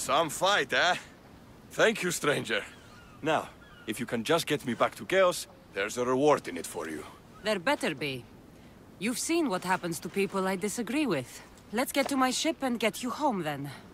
Some fight, eh? Thank you, stranger. Now, if you can just get me back to Chaos, there's a reward in it for you. There better be. You've seen what happens to people I disagree with. Let's get to my ship and get you home, then.